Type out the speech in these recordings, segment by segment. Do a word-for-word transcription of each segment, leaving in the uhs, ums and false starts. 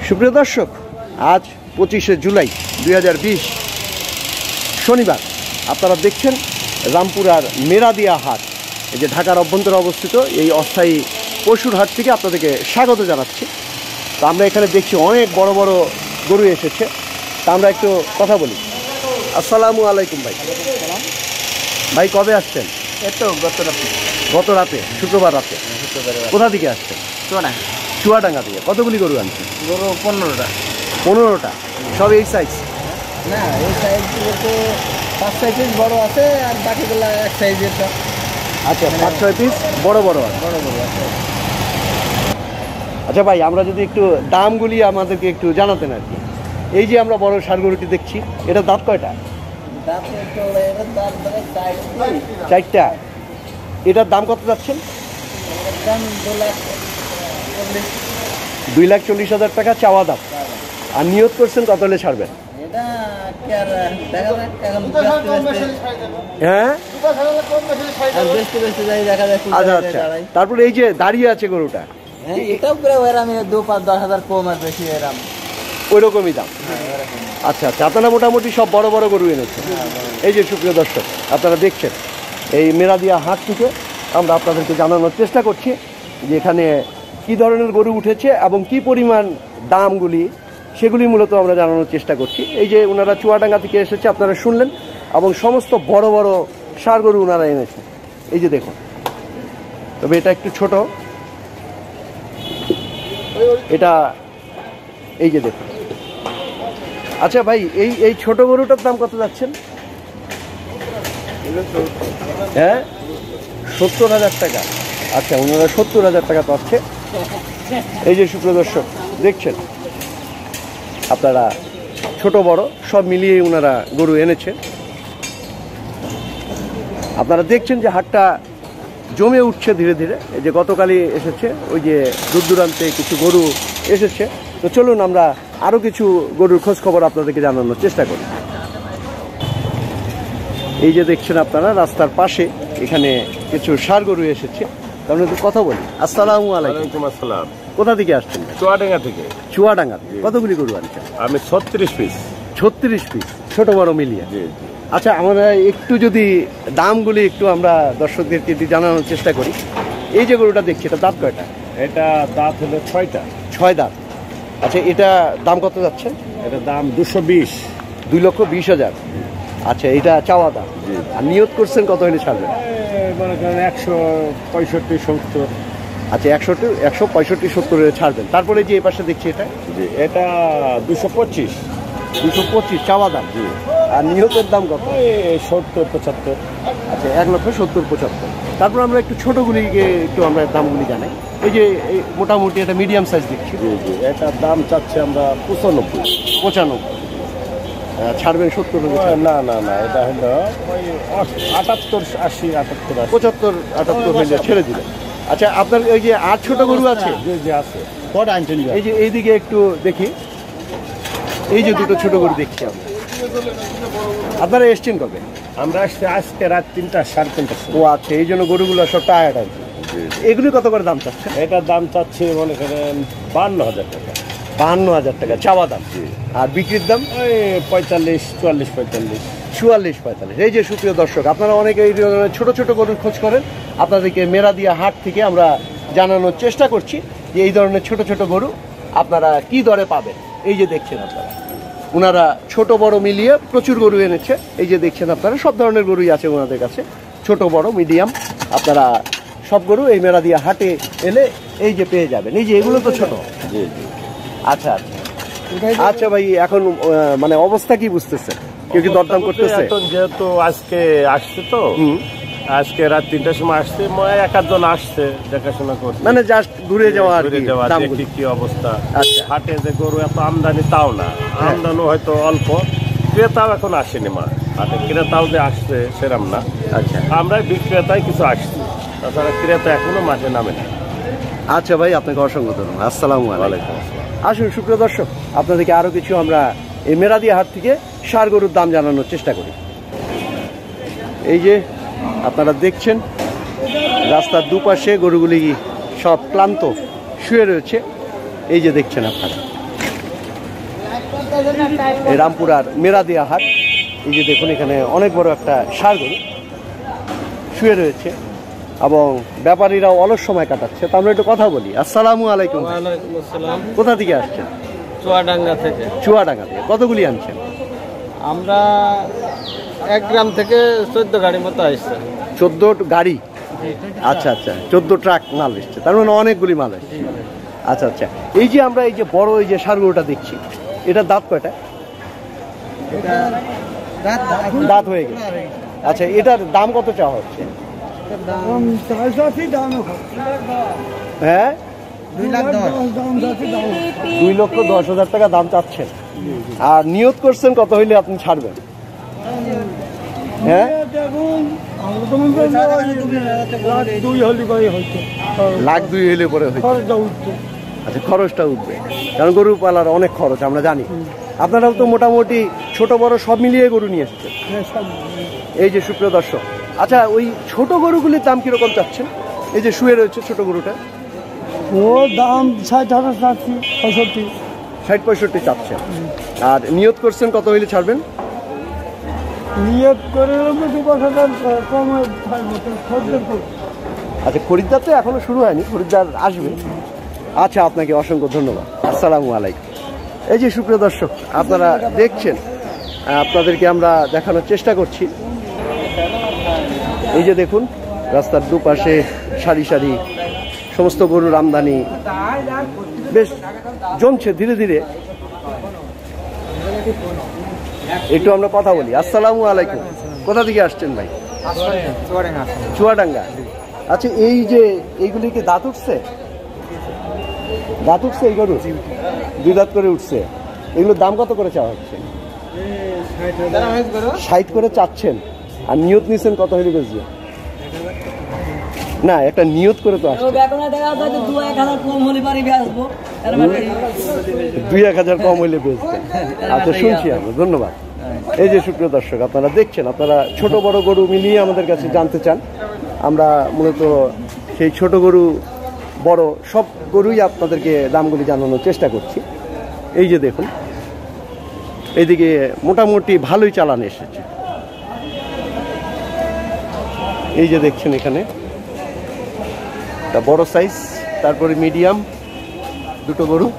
সুপ্রিয় দর্শক, আজ পঁচিশে জুলাই দুই হাজার বিশ শনিবার। আপনারা দেখছেন রামপুরার মেরাদিয়া হাট, এই যে ঢাকার অভ্যন্তরে অবস্থিত এই অস্থায়ী পশুর হাট থেকে আপনাদেরকে স্বাগত জানাচ্ছি। তো আমরা এখানে দেখছি অনেক বড় বড় গরু এসেছে, তা আমরা একটু কথা বলি। আসসালামু আলাইকুম ভাই। ভাই কবে আসছেন? এতো গত রাতে গত রাতে, শুক্রবার রাতে। কোথা থেকে আসছেন? চুয়াডাঙ্গা। চুয়াডাঙ্গা থেকে। কতগুলি গরু আনছেন? গরু পনেরোটা। পনেরোটা? সব এই সাইজ? না, এই সাইজ বলতে পাঁচ ছয় পিস বড় আছে আর বাকিগুলো এক সাইজের সব। আচ্ছা, পাঁচ ছয় পিস বড় বড় আছে। বড় বড় আছে। আচ্ছা ভাই, আমরা যদি একটু দামগুলি আমাদেরকে একটু জানাতেন আর কি। এই যে আমরা বড় ষাঁড় গরুটি দেখছি, এটা দাঁত কয়টা? দাঁত একটু এটার দাঁত ধরে চারটি। চারটা। এটার দাম কত যাচ্ছেন? এটার দাম দু লাখ চল্লিশ। দুই লাখ চল্লিশ হাজার টাকা চাওয়া দাম। আর নিয়ত করছেন কত হলে ছাড়বেন? এটা কি আর দেখা যাক, এখন বেচতে বেচতে হ্যাঁ, আর বেচতে বেচতে যাই দেখা যাক। আচ্ছা আচ্ছা। তারপরে এই যে দাঁড়িয়ে আছে গরুটা, হ্যাঁ, এটাও প্রায় এরাম দু পাঁচ দশ হাজার কম আর বেশি এরাম ওই রকমই দাম। আচ্ছা আচ্ছা। আপনারা মোটামুটি সব বড় বড় গরু এনেছেন। এই যে সুপ্রিয় দর্শক, আপনারা দেখছেন এই মেরাদিয়া হাট থেকে আমরা আপনাদেরকে জানানোর চেষ্টা করছি যে এখানে কী ধরনের গরু উঠেছে এবং কি পরিমাণ দামগুলি, সেগুলি মূলত আমরা জানানোর চেষ্টা করছি। এই যে ওনারা চুয়াডাঙ্গা থেকে এসেছে, আপনারা শুনলেন, এবং সমস্ত বড় বড় ষাঁড় গরু ওনারা এনেছে। এই যে দেখুন, তবে এটা একটু ছোট। এটা এই যে দেখুন। আচ্ছা ভাই, এই এই ছোট গরুটার দাম কত যাচ্ছেন? হ্যাঁ, সত্তর হাজার টাকা। আচ্ছা, ওনারা সত্তর হাজার টাকা পাচ্ছে। এই যে সুপ্রিয় দর্শক দেখছেন, আপনারা ছোট বড় সব মিলিয়ে ওনারা গরু এনেছে। আপনারা দেখছেন যে হাটটা জমে উঠছে ধীরে ধীরে। এই যে গতকালই এসেছে, ওই যে দূর দূরান্তে কিছু গরু এসেছে। তো চলুন আমরা আরও কিছু গরুর খোঁজ খবর আপনাদেরকে জানানোর চেষ্টা করি। এই যে দেখছেন আপনারা রাস্তার পাশে এখানে কিছু ষাঁড় গরু এসেছে, কারণ একটু কথা বলি। আসসালামু আলাইকুম। আসসালাম। কোথা থেকে আসছেন? চুয়াডাঙ্গা থেকে। চুয়াডাঙ্গা থেকে। কতগুলি গরু আনছেন? আমি ছত্রিশ পিস। ছত্রিশ পিস, ছোট বড় মিলিয়ে। জি জি। আচ্ছা, আমরা একটু যদি দামগুলি একটু আমরা দর্শকদেরকে একটু জানানোর চেষ্টা করি। এই যে গরুটা দেখছি, এটা দাঁত কয়টা? এটা দাঁত হলো ছয়টা। ছয় দাঁত। আচ্ছা, এটা দাম কত যাচ্ছে? এটা দাম দুশো বিশ। দুই লক্ষ বিশ হাজার। আচ্ছা, এটা চাওয়া দাম। আর নিয়ত করছেন কত হলে ছাড়বেন? মনে করেন একশো পঁয়ষট্টি সত্তর। আচ্ছা, একশোটি একশো পঁয়ষট্টি সত্তরে ছাড়বেন। তারপরে যে এই পাশে দেখছি এটা, জি, এটা দুশো পঁচিশ। দুশো পঁচিশ চাওয়া দাম। জি। আর নিহতের দাম কত? এই সত্তর পঁচাত্তর। আচ্ছা, এক লক্ষ সত্তর পঁচাত্তর। তারপর আমরা একটু ছোটোগুলিকে একটু আমরা দামগুলি জানাই। এই যে এই মোটামুটি এটা মিডিয়াম সাইজ দেখছি। জি জি। এটার দাম চাচ্ছি আমরা পঁচানব্বই। পঁচানব্বই। ছাড়বেন সত্তর? না না না, এটা হলো ওই আটাত্তর আশি আটাত্তর আশি পঁচাত্তর আটাত্তর হয়ে ছেড়ে দিলেন। আচ্ছা, আপনার ওই যে আর ছোট গরু আছে? জি জি আছে। কটা আনছেন? এই যে এইদিকে একটু দেখি। এই যে দুটো ছোট গরু দেখছি আমরা। আপনারা এসছেন কবে? আমরা আসছি আজকে রাত তিনটা সাড়ে তিনটা। ও আচ্ছা, এই জন্য গরুগুলো সব টায়ার্ড আছে। এগুলি কত করে দাম চাচ্ছে? এটার দাম চাচ্ছি মনে করেন বান্ন হাজার টাকা। বাহান্ন হাজার টাকা চাওয়া দাম। আর বিক্রির দাম ওই পঁয়তাল্লিশ চুয়াল্লিশ পঁয়তাল্লিশ চুয়াল্লিশ পঁয়তাল্লিশ। এই যে সুপ্রিয় দর্শক, আপনারা অনেকে এই ধরনের ছোটো ছোটো গরুর খোঁজ করেন, আপনাদেরকে মেরাদিয়া হাট থেকে আমরা জানানোর চেষ্টা করছি যে এই ধরনের ছোট ছোট গরু আপনারা কি দরে পাবেন। এই যে দেখছেন আপনারা, ওনারা ছোট বড় মিলিয়ে প্রচুর গরু এনেছে। এই যে দেখছেন আপনারা, সব ধরনের গরুই আছে ওনাদের কাছে, ছোট বড় মিডিয়াম। আপনারা সব গরু এই মেরাদিয়া হাটে এলে এই যে পেয়ে যাবেন। এই যে এগুলো তো ছোট। জি জি। আচ্ছা আচ্ছা আচ্ছা ভাই, এখন মানে অবস্থা কি বুঝতেছেন? কেউ কি দরদাম করতেছে? এখন যেহেতু আজকে আসছে, তো আজকে রাত তিনটার সময় আসছে, এক আধজন আসছে দেখাশোনা করছে, মানে জাস্ট ঘুরে যাওয়া আর ঘুরে কি, যাওয়া, দামগুলি। দেখি কি অবস্থা। আচ্ছা। হাটে যে গরু এত আমদানি তাও না, আমদানি হয়তো অল্প, ক্রেতাও এখন আসেনি মা হাটে। ক্রেতাও যে আসছে সেরম না। আচ্ছা আমরা বিক্রেতায় কিছু আসছি, তাছাড়া ক্রেতা এখনো মাঠে নামে না। আচ্ছা ভাই, আপনাকে অসংখ্য ধন্যবাদ। আসসালামু আলাইকুম। আসসালাম। আসুন সুপ্রিয় দর্শক, আপনাদেরকে আরও কিছু আমরা এই মেরাদিয়া হাট থেকে ষাঁড় গরুর দাম জানানোর চেষ্টা করি। এই যে আপনারা দেখছেন রাস্তার দুপাশে গরুগুলি সব ক্লান্ত শুয়ে রয়েছে। এই যে দেখছেন আপনারা, এই রামপুরার মেরাদিয়া হাট। এই যে দেখুন এখানে অনেক বড় একটা ষাঁড় গরু শুয়ে রয়েছে এবং ব্যাপারীরাও অলস সময় কাটাচ্ছে। তা আমরা একটু কথা বলি। আসসালামু আলাইকুম। ওয়ালাইকুম আসসালাম। কোথা থেকে আসছেন? চুয়াডাঙ্গা থেকে। চুয়াডাঙ্গা থেকে। কতগুলি আনছেন? আমরা এক গ্রাম থেকে চোদ্দ গাড়ি মতো আসছে। চোদ্দ গাড়ি? আচ্ছা আচ্ছা, চোদ্দ ট্রাক মাল এসছে, তার মানে অনেকগুলি মাল এসছে। আচ্ছা আচ্ছা, এই যে আমরা এই যে বড় এই যে ষাঁড় গরুটা দেখছি, এটা দাঁত কয়টা? দাঁত হয়ে গেছে। আচ্ছা, এটার দাম কত চাওয়া হচ্ছে? হ্যাঁ, দুই লক্ষ দশ হাজার টাকা দাম চাচ্ছেন। আর নিয়ত করছেন কত হইলে আপনি ছাড়বেন? হ্যাঁ, লাখ দুই হইলে পরে হইছে। আচ্ছা, খরচটা উঠবে, কারণ গরু পালার অনেক খরচ আমরা জানি। আপনারাও তো মোটামুটি ছোট বড় সব মিলিয়ে গরু নিয়ে এসছেন। এই যে সুপ্রিয় দর্শক, আচ্ছা ওই ছোট গরুগুলির দাম কিরকম চাচ্ছেন? এই যে শুয়ে রয়েছে ছোট গরুটা, ও দাম ষাট হাজার চাচ্ছি, পঁয়ষট্টি ষাট পঁয়ষট্টি চাচ্ছেন। আর নিয়ত করছেন কত হইলে ছাড়বেন? নিয়ত করে দু পাঁচ হাজার কম। আচ্ছা, খরিদ্দার তো এখনো শুরু হয়নি, খরিদ্দার আসবে। আচ্ছা, আপনাকে অসংখ্য ধন্যবাদ। আসসালামু আলাইকুম। এই যে সুপ্রিয় দর্শক, আপনারা দেখছেন, আপনাদেরকে আমরা দেখানোর চেষ্টা করছি। এই যে দেখুন, রাস্তার দুপাশে সারি সারি সমস্ত গরুর আমদানি বেশ জমছে ধীরে ধীরে। একটু আমরা কথা বলি। আসসালামু আলাইকুম। কোথা থেকে আসছেন ভাই? চুয়াডাঙ্গা। আচ্ছা, এই যে এইগুলি কি দাঁত উঠছে? দাঁত উঠছে এই গরু? দুই দাঁত করে উঠছে। এগুলোর দাম কত করে চাওয়া হচ্ছে? ষাট করে চাচ্ছেন। আর নিয়ত নিচ্ছেন কত হইলে বেচবে? না, একটা নিয়ত করে তো আসছে। দুই এক হাজার কম হইলে বেচবে। আচ্ছা, শুনছি আমরা, ধন্যবাদ। এই যে সুপ্রিয় দর্শক, আপনারা দেখছেন, আপনারা ছোট বড় গরু মিলিয়ে আমাদের কাছে জানতে চান। আমরা মূলত সেই ছোট গরু বড় সব গরুই আপনাদেরকে দামগুলি জানানোর চেষ্টা করছি। এই যে দেখুন, এইদিকে মোটামুটি ভালোই চালান এসেছে। এই যে দেখছেন এখানে একটা বড় সাইজ, তারপরে মিডিয়াম দুটো গরু।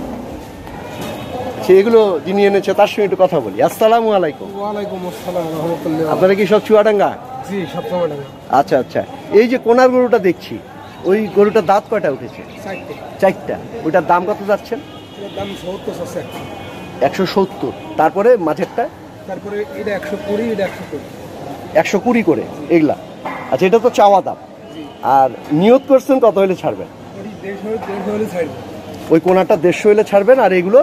সেগুলো যিনি এনেছে তার সঙ্গে একটু কথা বলি। আসসালামু আলাইকুম। ওয়ালাইকুম আসসালাম রাহমাতুল্লাহ। আপনারা কি সব চুয়াডাঙ্গা? জি, সব চুয়াডাঙ্গা। আচ্ছা আচ্ছা, এই যে কোনার গরুটা দেখছি, ওই গরুটার দাঁত কয়টা উঠেছে? চারটে। চারটা। ওইটার দাম কত যাচ্ছেন? দাম সত্তর আছে। একশো সত্তর। তারপরে মাঝেরটা? তারপরে এটা একশো কুড়ি, এটা একশো কুড়ি। একশো কুড়ি করে এগুলা। আচ্ছা, এটা তো চাওয়া দাম। আর নিয়ত করছেন কত হলে ছাড়বেন? ওই কোনাটা দেড়শো হলে ছাড়বেন, আর এগুলো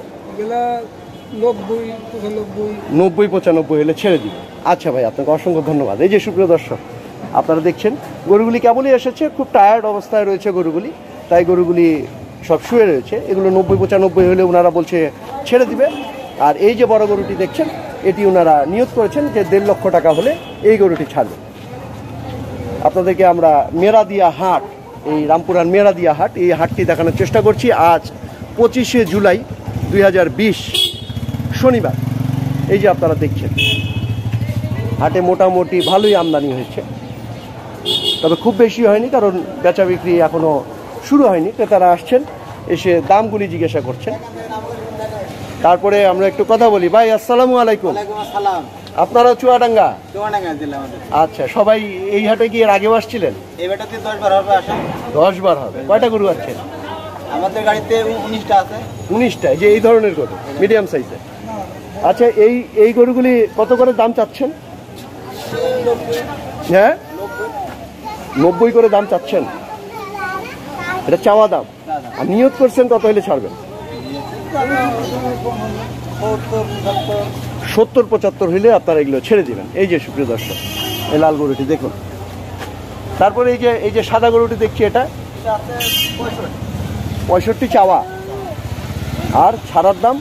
নব্বই পঁচানব্বই নব্বই পঁচানব্বই হলে ছেড়ে দিন। আচ্ছা ভাই, আপনাকে অসংখ্য ধন্যবাদ। এই যে সুপ্রিয় দর্শক, আপনারা দেখছেন গরুগুলি কেবলই এসেছে, খুব টায়ার্ড অবস্থায় রয়েছে গরুগুলি, তাই গরুগুলি সব শুয়ে রয়েছে। এগুলো নব্বই পঁচানব্বই হলে ওনারা বলছে ছেড়ে দিবে। আর এই যে বড় গরুটি দেখছেন, এটি ওনারা নিয়ত করেছেন যে দেড় লক্ষ টাকা হলে এই গরুটি ছাড়বে। আপনাদেরকে আমরা মেরাদিয়া হাট, এই রামপুরার মেরাদিয়া হাট, এই হাটটি দেখানোর চেষ্টা করছি। আজ পঁচিশে জুলাই দুই হাজার বিশ শনিবার। এই যে আপনারা দেখছেন, হাটে মোটামুটি ভালোই আমদানি হয়েছে, তবে খুব বেশি হয়নি, কারণ বেচা বিক্রি এখনো শুরু হয়নি। ক্রেতারা আসছেন, এসে দামগুলি জিজ্ঞাসা করছেন। তারপরে আমরা একটু কথা বলি। ভাই আসসালামু আলাইকুম। আপনারা চুয়াডাঙ্গা? আচ্ছা, সবাই এই হাটে কি এর আগেও আসছিলেন? দশ বার হবে। কয়টা গরু আছেন? আমাদের গাড়িতে উনিশটা আছে। উনিশটা। যে এই ধরনের গরু, মিডিয়াম সাইজের। আচ্ছা, এই এই গরুগুলি কত করে দাম চাচ্ছেন? হ্যাঁ, নব্বই করে দাম চাচ্ছেন। এটা চাওয়া দাম। আর নিয়ত করছেন কত হলে ছাড়বেন? সত্তর পঁচাত্তর হইলে আপনারা এগুলো ছেড়ে দিবেন। এই যে সুপ্রিয় দর্শক, এই লাল গরুটি দেখুন। তারপরে এই যে এই যে সাদা গরুটি দেখছি, এটা পঁয়ষট্টি চাওয়া, আর ছাড়ার দাম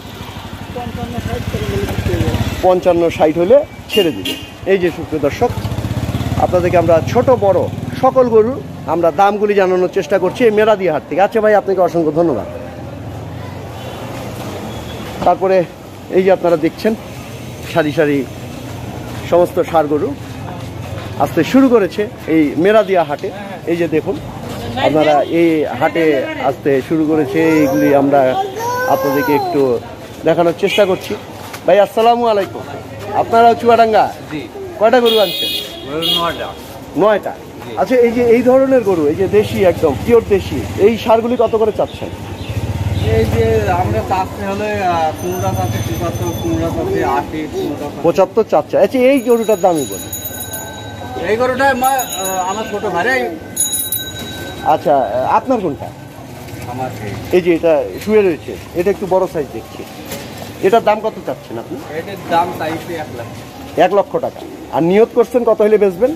পঞ্চান্ন ষাট হলে ছেড়ে দিবে। এই যে সুপ্রিয় দর্শক, আপনাদেরকে আমরা ছোট বড় সকল গরু আমরা দামগুলি জানানোর চেষ্টা করছি এই মেরাদিয়া হাট থেকে। আচ্ছা ভাই, আপনাকে অসংখ্য ধন্যবাদ। তারপরে এই যে আপনারা দেখছেন সারি সারি সমস্ত ষাঁড় গরু আসতে শুরু করেছে এই মেরাদিয়া হাটে। এই যে দেখুন আপনারা এই হাটে আসতে শুরু করেছে, এইগুলি আমরা আপনাদেরকে একটু দেখানোর চেষ্টা করছি। ভাই আসসালামু আলাইকুম, আপনারা চুয়াডাঙ্গা কয়টা গরু আনছেন? নয়টা। আচ্ছা, এই যে এই ধরনের গরু, এই যে দেশি একদম পিওর দেশি, এই ষাঁড়গুলি কত করে চাচ্ছেন? এই যে আমরা চাষতে হলে কুমড়া চাষে পঁচাত্তর, কুমড়া চাষে আশি, পঁচাত্তর চাচ্ছে। আচ্ছা, এই গরুটার দামই বলি। এই গরুটা আমার ছোট ভাই। আচ্ছা, আপনার কোনটা? আমার এই যে এটা শুয়ে রয়েছে, এটা একটু বড় সাইজ দেখছি, এটার দাম কত চাচ্ছেন আপনি? এটার দাম চাইছে এক লাখ এক লক্ষ টাকা। আর নিয়ত করছেন কত হলে বেচবেন?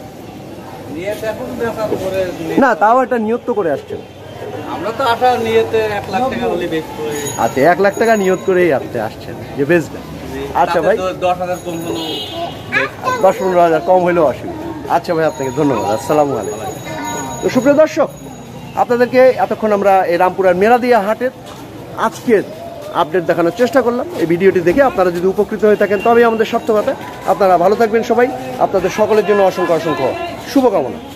না, তাও একটা নিয়ত তো করে আসছেন। আমরা তো আশা নিয়েতে এক লাখ টাকা হলে বেচবো। আচ্ছা, এক লাখ টাকা নিয়ত করেই আপনি আসছেন যে বেচবেন। আচ্ছা ভাই, দশ হাজার কম হলো, দশ পনেরো হাজার কম হলেও অসুবিধা। আচ্ছা ভাই, আপনাকে ধন্যবাদ। আসসালামু আলাইকুম। তো সুপ্রিয় দর্শক, আপনাদেরকে এতক্ষণ আমরা এই রামপুরার মেরাদিয়া হাটের আজকের আপডেট দেখানোর চেষ্টা করলাম। এই ভিডিওটি দেখে আপনারা যদি উপকৃত হয়ে থাকেন তবেই আমাদের সার্থকতা। আপনারা ভালো থাকবেন সবাই, আপনাদের সকলের জন্য অসংখ্য অসংখ্য শুভকামনা।